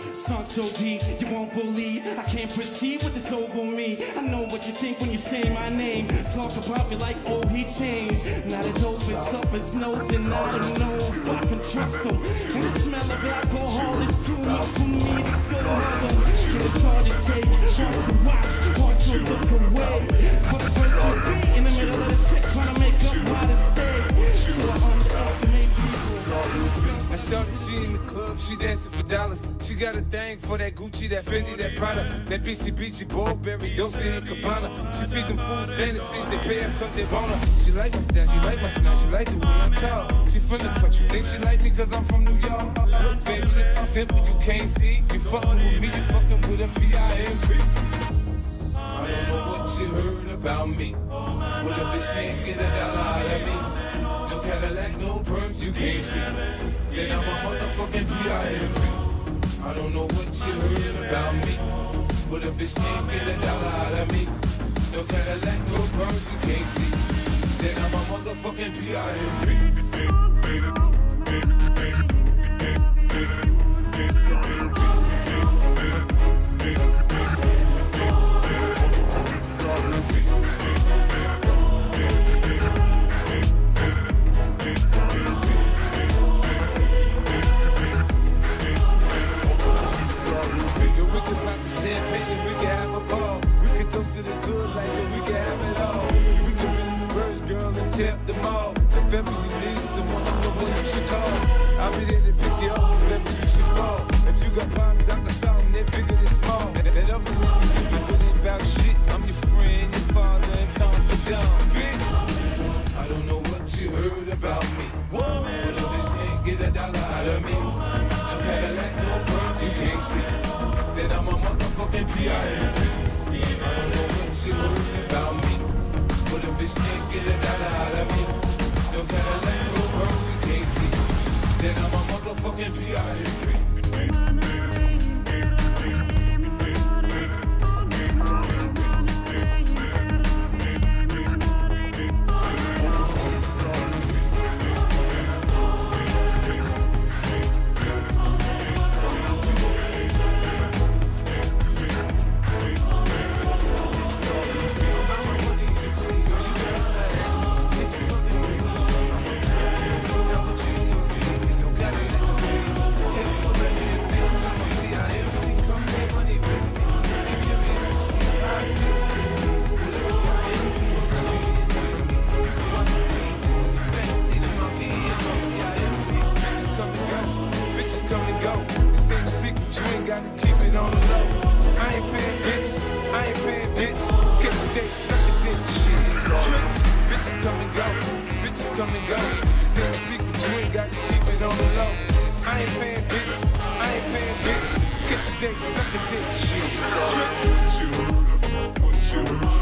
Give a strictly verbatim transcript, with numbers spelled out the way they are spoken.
Sunk so deep, you won't believe. I can't perceive what this over me. I know what you think when you say my name. Talk about me like, oh, he changed. Now that opens up his nose, and I don't know if I can trust him. And the smell of alcohol is too much for me to go home. And it's hard to take, hard to watch, hard to look away. But it's worse to be in the middle of the shit, trying to make up how to stay. So I underestimate people. I saw that she in the club, she dancing for dollars. She got a thing for that Gucci, that Fendi, that Prada, that B C B G, Burberry, Dolce and Gabbana. She feed them fools fantasies, they pay her cause they want her. She like my style, she like my smile, she like the way I talk. She from the country, think she like me cause I'm from New York. Look baby, this is simple, you can't see. You fucking with me, you fucking with a P I M P. I don't know what you heard about me. But a bitch can't get a dollar out of me. No Cadillac, no perms, you can't see. Then I'm a motherfucking P I M P. I don't know what you heard about me, but a bitch can't get a dollar out of me. No Cadillac, no perms, you can't see. Then I'm a motherfucking P I M P. Champagne and we can have a ball. We can toast to the good like that, we can have it all. We can really splurge, girl, and tap them all. If ever you need someone, I know when you should call. I'll be there to pick you up if ever you should fall. If you got problems, I can solve them, they're bigger than small. That other nigga, you be good about shit. I'm your friend, your father, and confidant, bitch. I don't know what you heard about me, but a bitch can't get a dollar out of me. No Cadillac, no perms, you can't see. Then I'm a motherfucking P I M P. I don't know what you heard about me, but a bitch can't get a dollar out of me. No Cadillac, no perms, you can't see. Then I'm a motherfucking P I M P. Get your dick, suck a dick, shit. What you heard, what you heard.